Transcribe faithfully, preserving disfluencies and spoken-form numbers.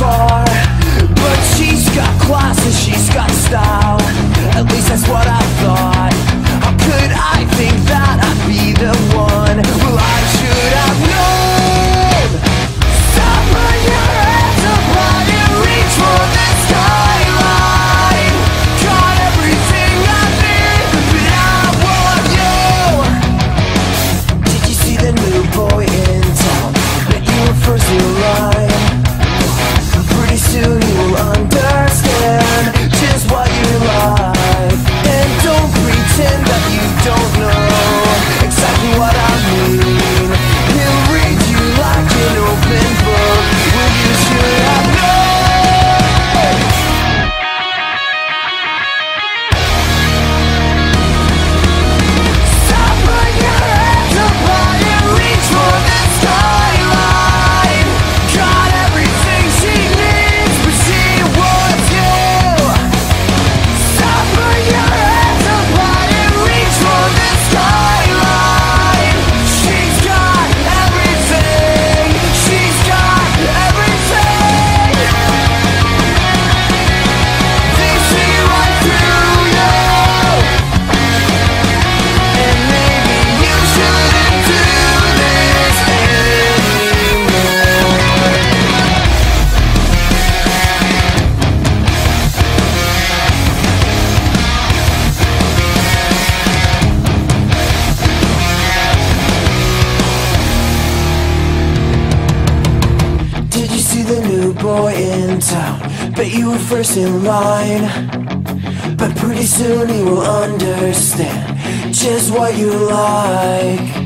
far, but she's got class and she's got style. At least that's what I thought. How could I think that I'd be the one? Well, I should have known. Stop, put your hands up high and reach for the skyline. Got everything I need, but I want you. Did you see the new boy in town? Bet you were first in line. Pretty soon you will understand just what you like. And don't pretend that you don't know exactly what I mean. He'll read you like an open book when you should have known. Stop, put your hands up high and reach for the skyline. Got everything she needs, but she wants you. Stop, put your hands up high and reach for the skyline. She's got everything. She's got everything. They see right through you. And maybe you shouldn't do this anymore. Did you see the new boy in town? Bet you were first in line. But pretty soon he will understand just what you like.